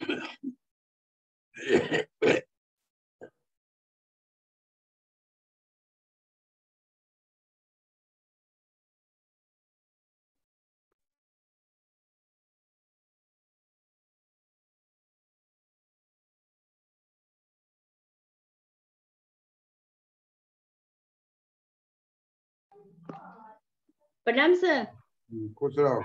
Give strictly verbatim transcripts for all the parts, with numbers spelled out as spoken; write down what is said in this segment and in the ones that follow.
प्रणाम सर। खुश रहो।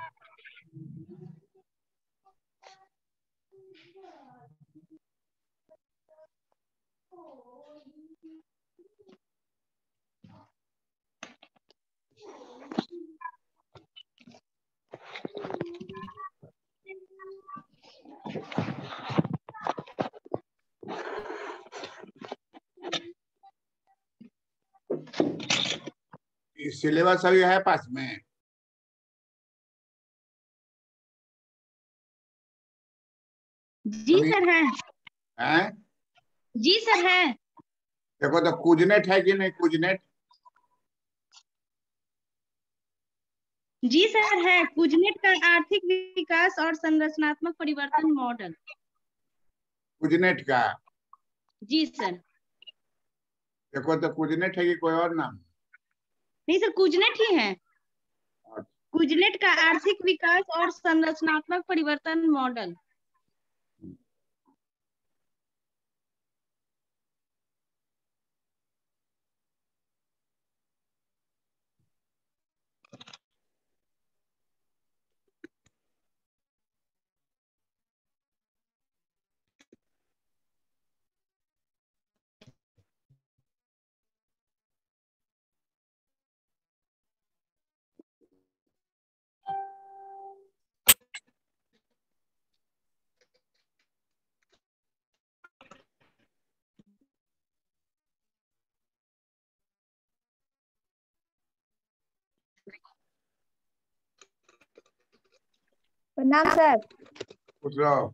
सिलेबस अभी है पास में? जी सर है। हैं? जी सर है। देखो तो कुजनेट है कि नहीं? कुजनेट जी सर है। कुजनेट का आर्थिक विकास और संरचनात्मक परिवर्तन मॉडल। कुजनेट का? जी सर। देखो तो कुजनेट है कि कोई और नाम? नहीं सर, कुजनेट ही है। कुजनेट का आर्थिक विकास और संरचनात्मक परिवर्तन मॉडल। प्रणाम सर। खुश रहो।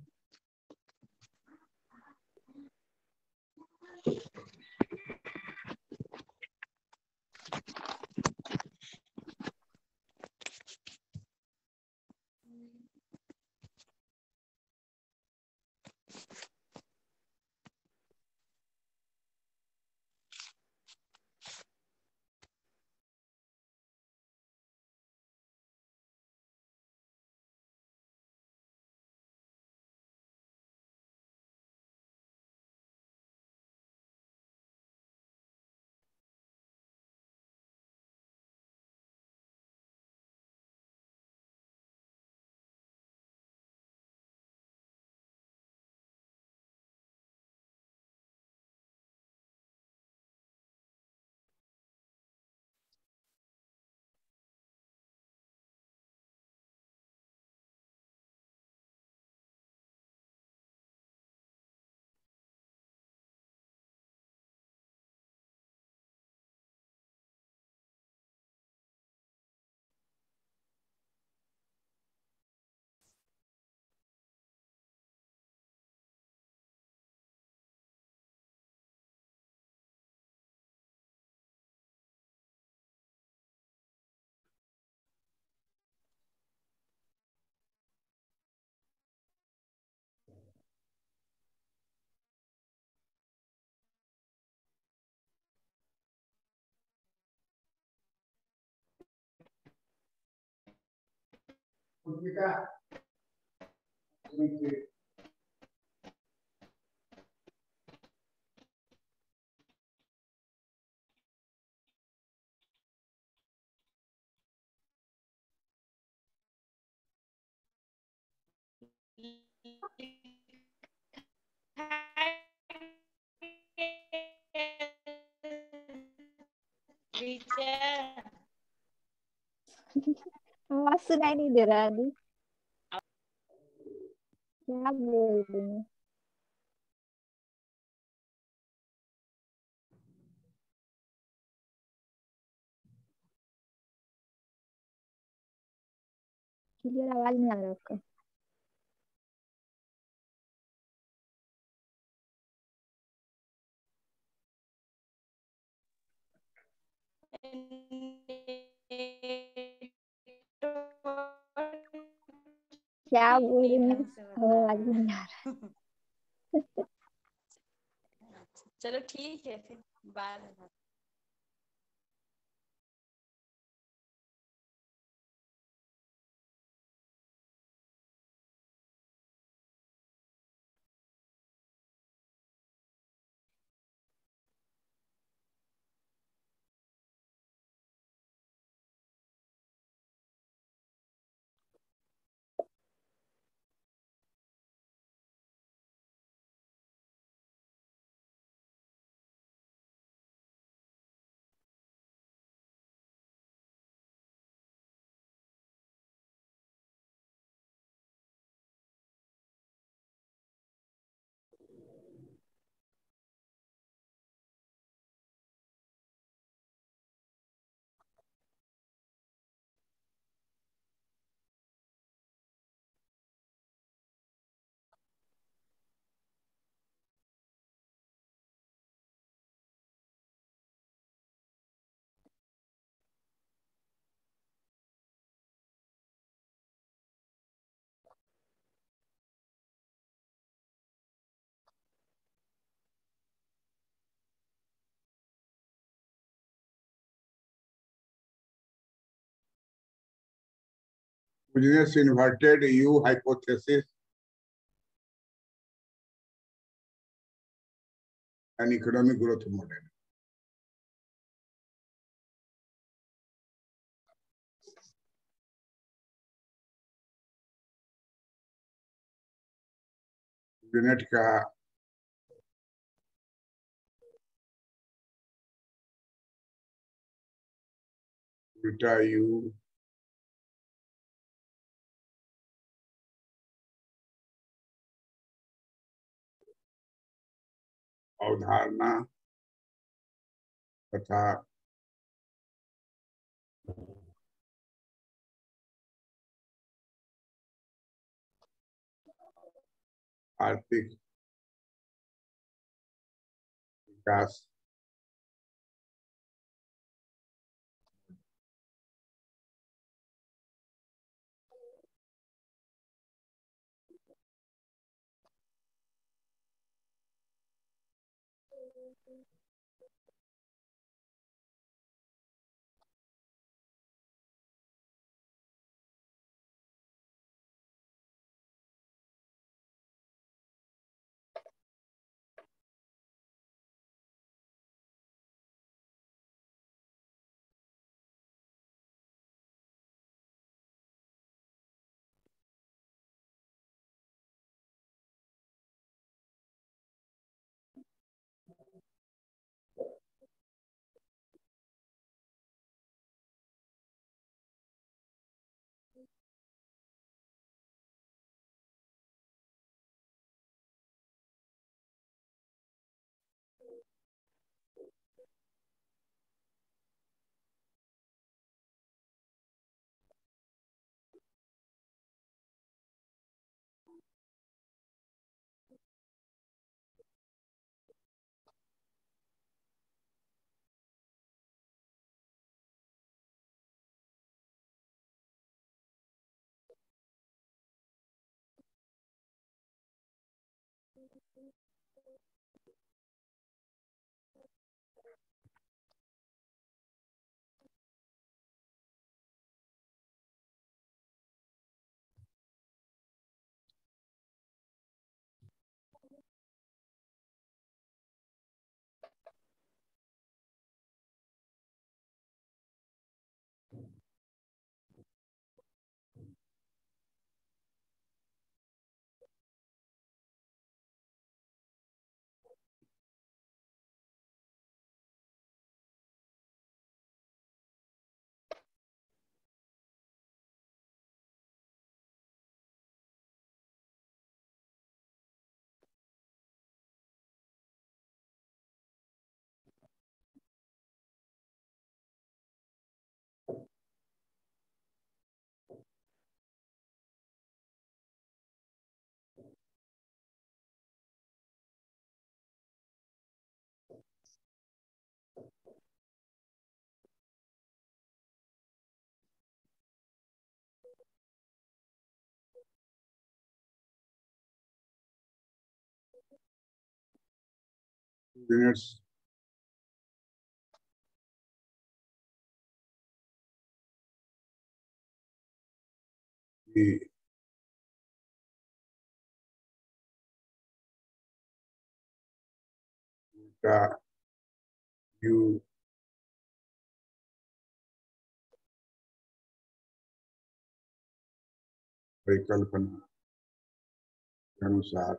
आवाज सुनाई नहीं दे रहा है अभी। क्या बोल रही हूँ? क्लियर आवाज नहीं आ रहा आपका। क्या ठीक बोल नहीं रही ढंग हूँ, से आवाज बताया। नहीं आ रहा। चलो ठीक है फिर, बाद में। Business inverted U hypothesis and economic growth model. Unit का बीटा यू अवधारणा तथा आर्थिक विकास units the उल्टा यू परिकल्पना के अनुसार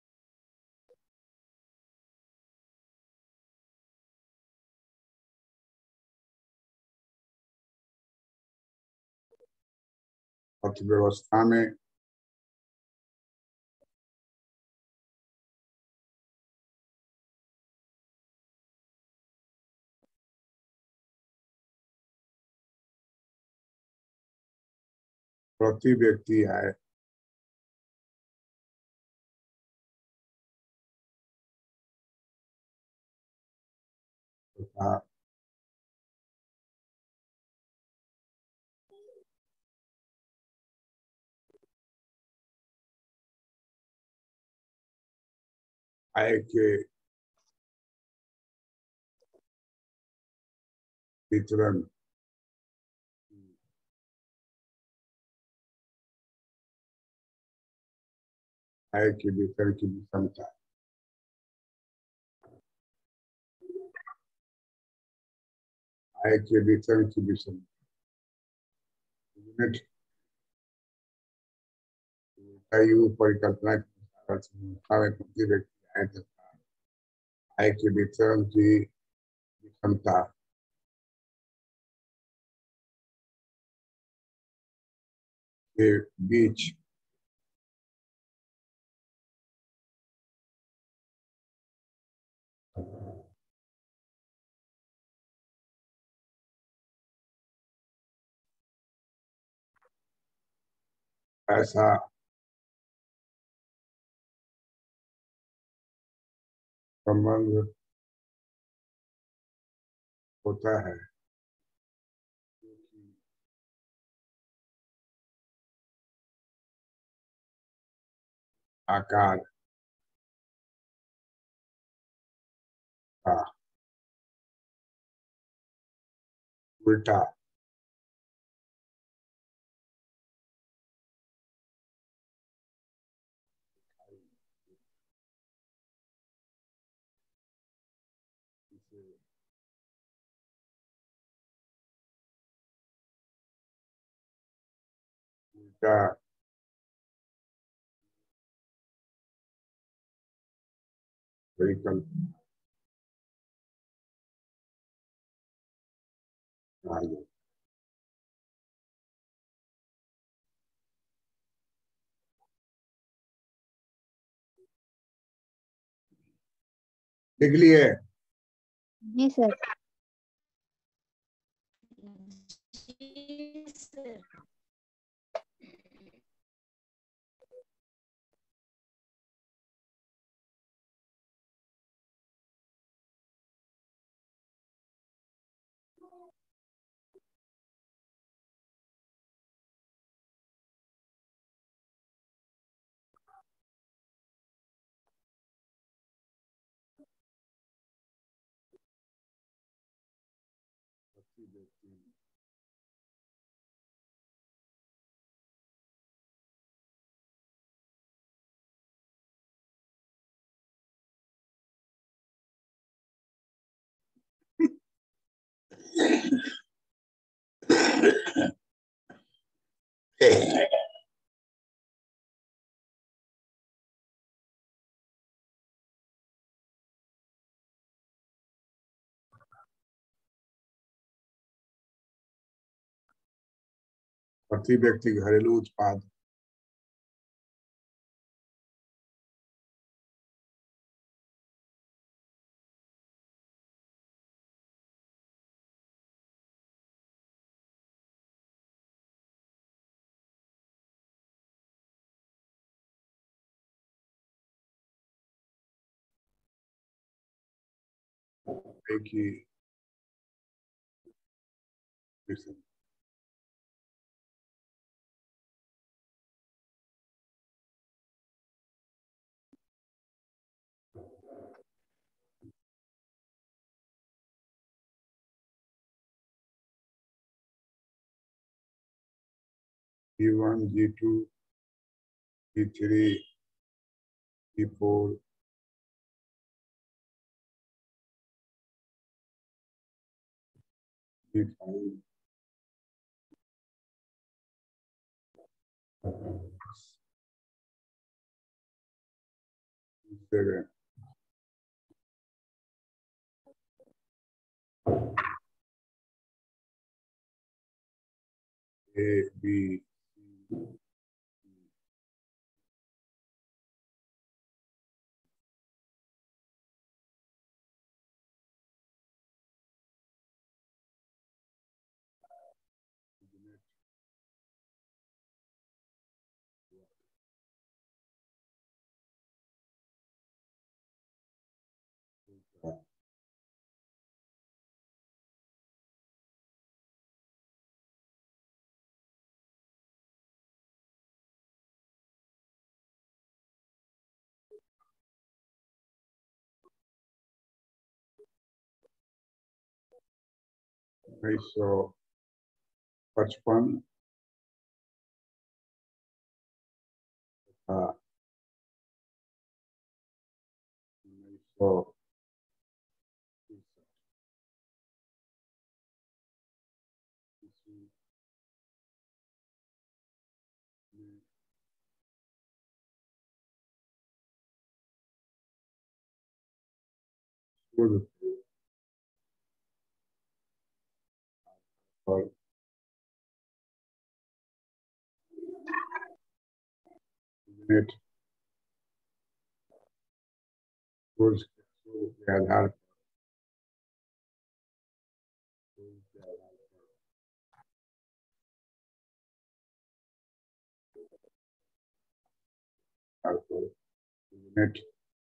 अर्थव्यवस्था में प्रति व्यक्ति आय तथा आय के वितरण आय के वितरण की विषमता आय के वितरण की विषमता यूनिट यू परिकल्पना के अनुसार अर्थव्यवस्था में प्रति व्यक्ति आय तथा आय के वितरण की विषमता के बीच ऐसा संबंध होता है आकार का उल्टा उल्टा परिकल्पना कहा जाता है। लिख लिए जी सर। जी सर। प्रति व्यक्ति घरेलू उत्पाद की G one, G two, G three, G four, G five, G seven, A, B, C, उन्नीस सौ पचपन तथा उन्नीस सौ शुद्ध और यूनिट कोर्स के आधार पर के आधार पर यूनिट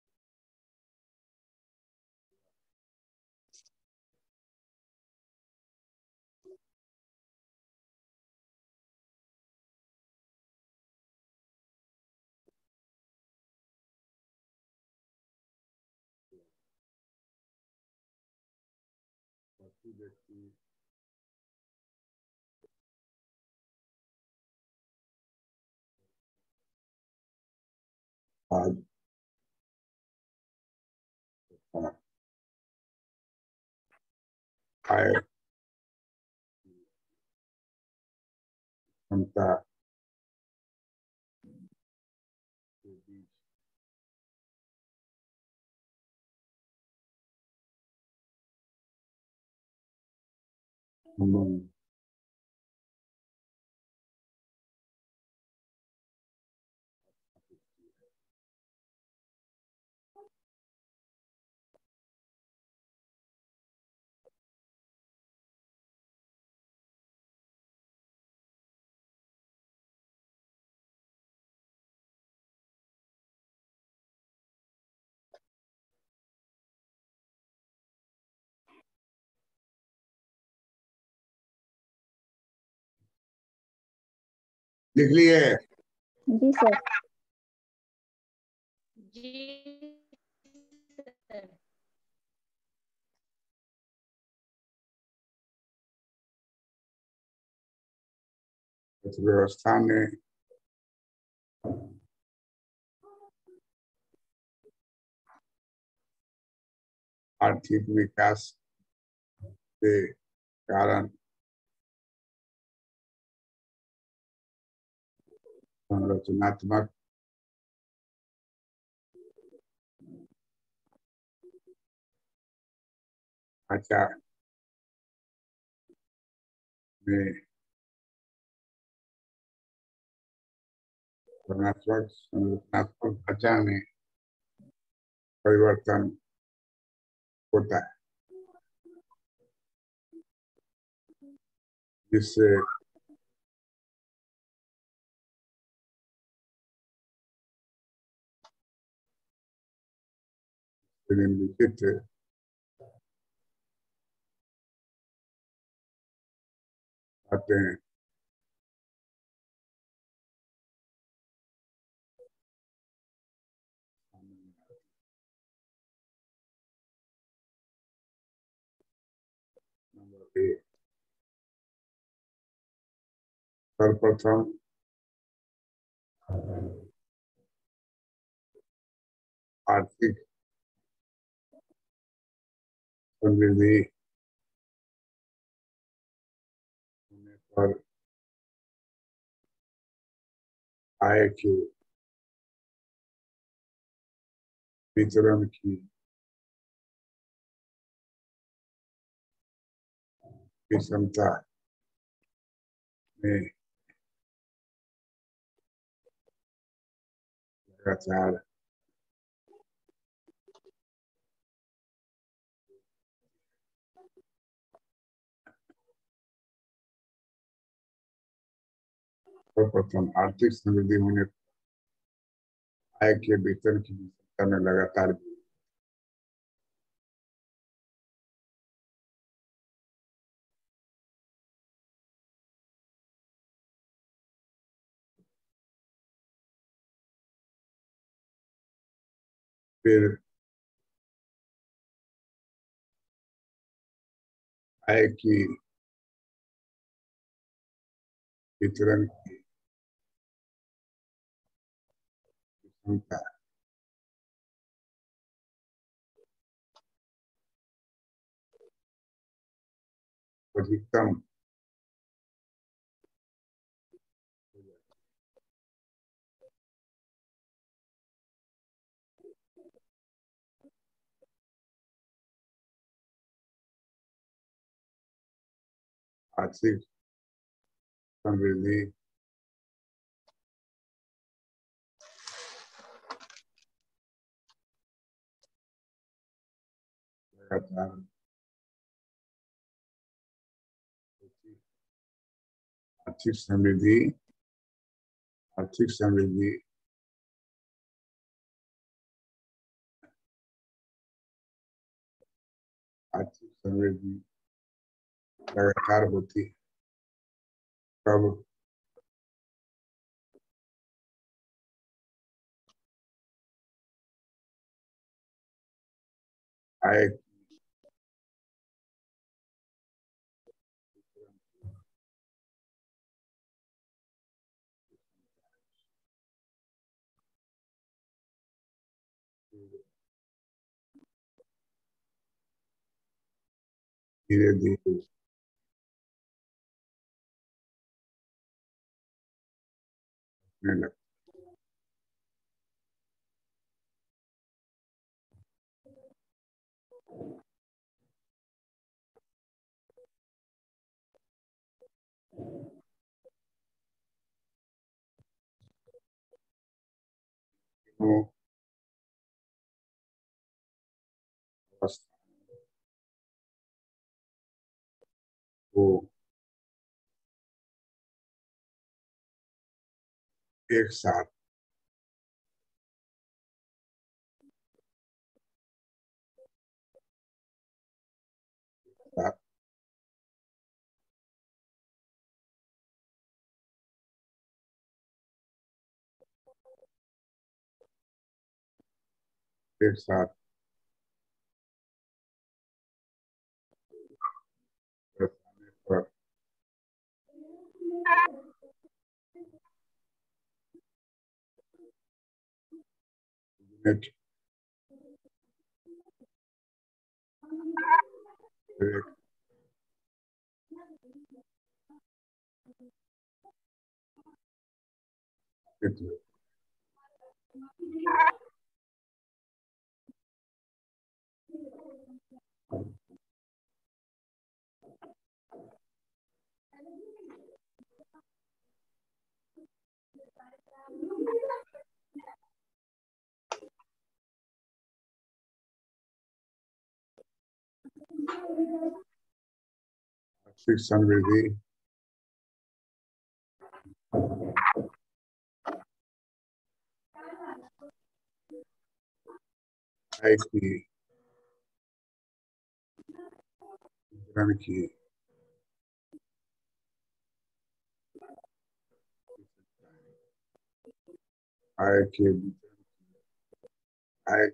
प्रति व्यक्ति आज आय क्षमता के बीच संबंध लिख लिए। जी सर। जी सर। इस व्यवस्था में आर्थिक विकास के कारण संरचनात्मक ढांचा में वर्णात्मक संरचनात्मक ढांचा में परिवर्तन होता है, जिससे निम्नलिखित आते हैं। नंबर एक, सर्वप्रथम आर्थिक समृद्धि होने पर आय के वितरण की विषमता में लगातार सर्वप्रथम आर्थिक समृद्धि होने पर आय के वितरण की विषमता में लगातार फिर आय की वितरण की विषमता अधिकतम आर्थिक समृद्धि लगातार आर्थिक समृद्धि आर्थिक समृद्धि आर्थिक समृद्धि लगातार होती है तब आय धीरे धीरे लगता है वो एक साथ साथ एक साथ बरसाने पर यूनिट एक मित्र आर्थिक समृद्धि आय की वितरण की आय के वितरण आय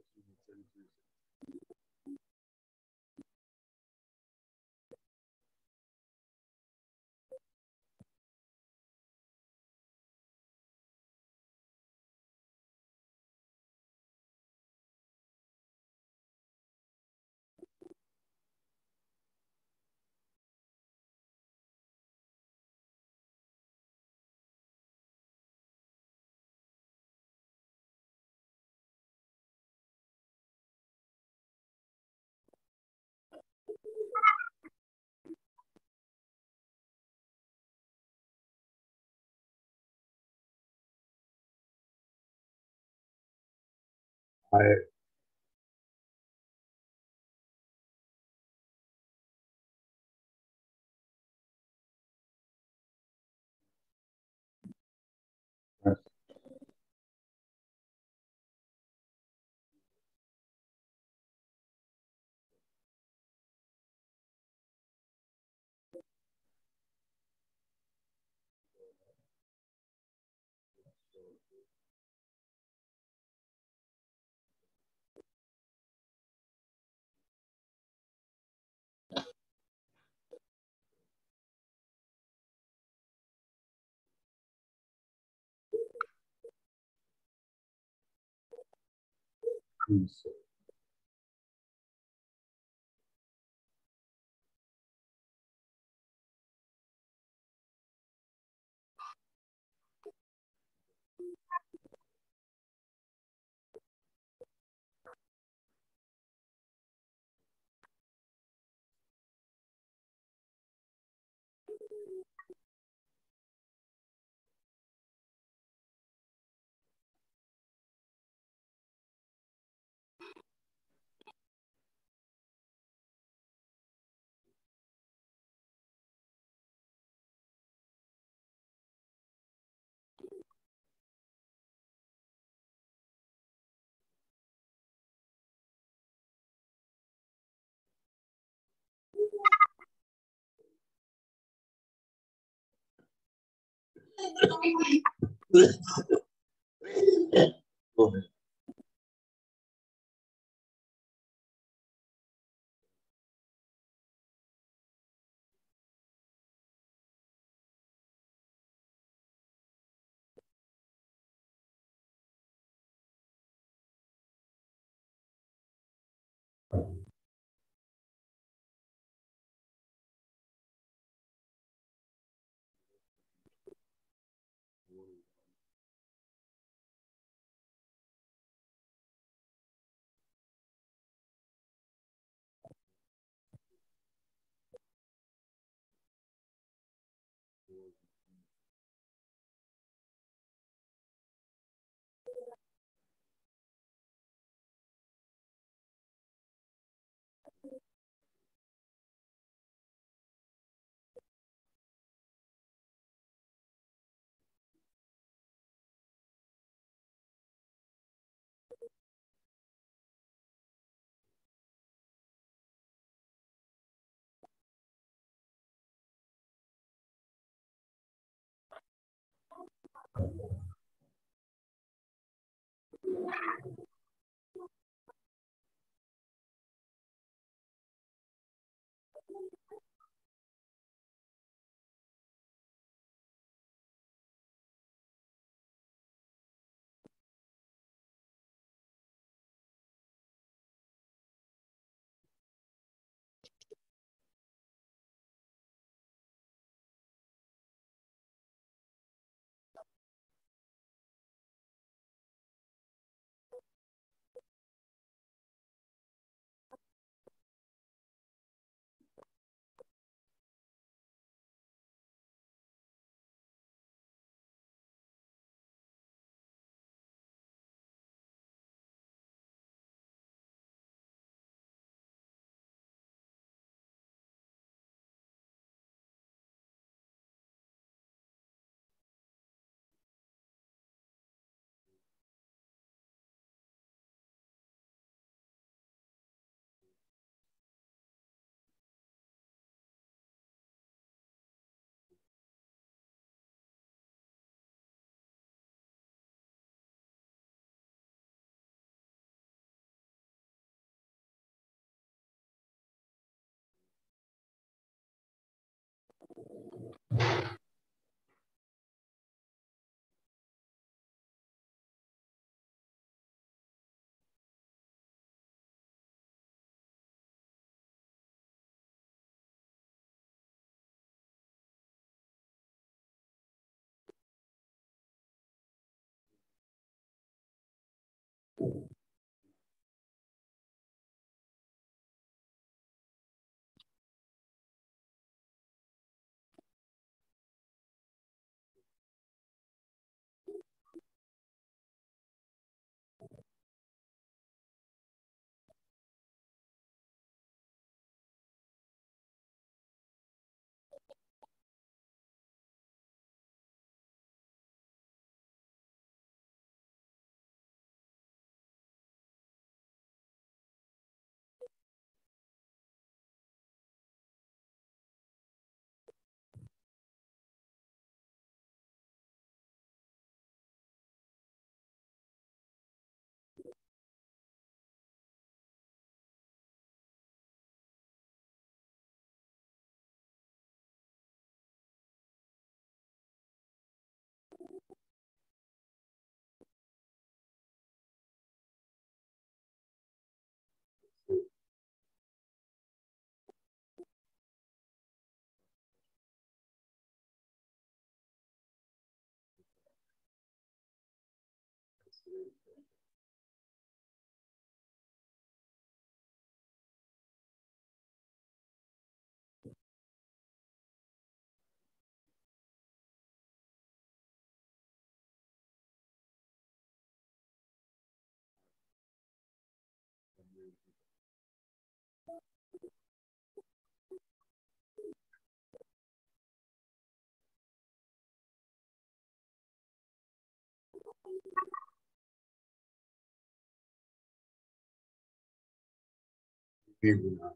I yes. Yes. Go ahead. गुना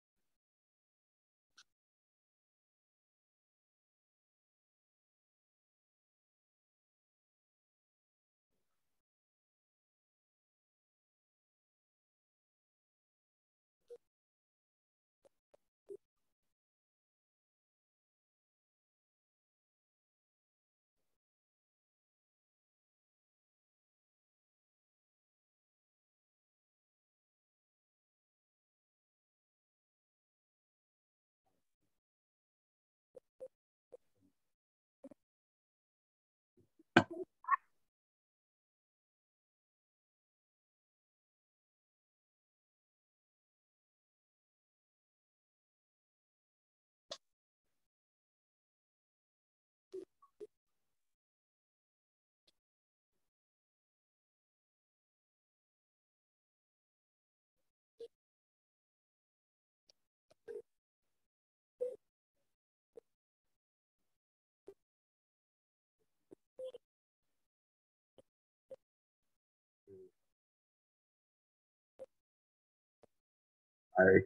आई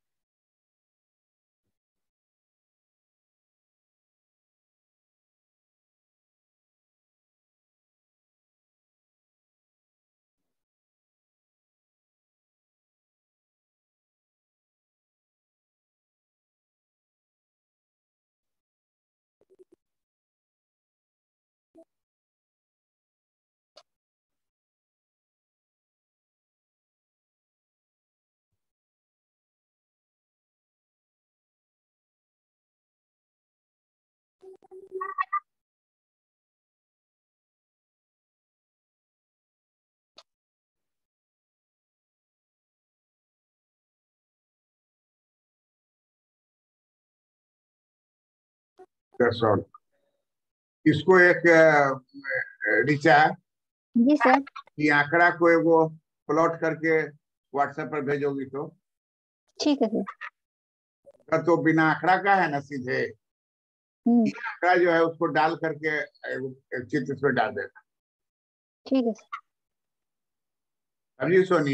सॉल्व। इसको एक ऋचा जी सर। ये आंकड़ा को एगो प्लॉट करके व्हाट्सएप पर भेजोगी तो ठीक है सर। तो बिना आंकड़ा का है ना, सीधे हम्म ये आंकड़ा जो है उसको डाल करके एक चित्र पे डाल देना। ठीक है सर। अभी सोनी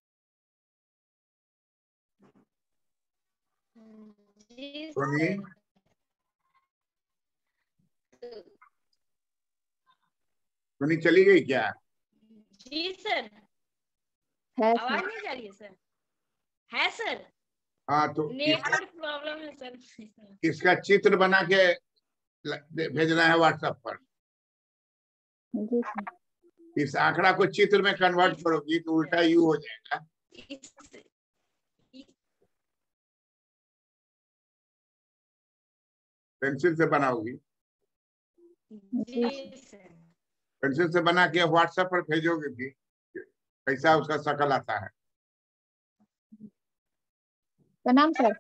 जी सोनी सर। सोनी चली गई क्या? जी सर। है आवाज सर। नहीं जा रही है सर? है सर। हाँ तो नेटवर्क प्रॉब्लम है सर। इसका चित्र बना के भेजना है व्हाट्सएप पर। जी सर। इस आंकड़ा को चित्र में कन्वर्ट करोगी तो उल्टा यू हो जाएगा। इस, पेंसिल से बनाओगी? जी सर। पेंसिल से बना के व्हाट्सएप पर भेजोगे भी, कैसा उसका शकल आता है। प्रणाम सर।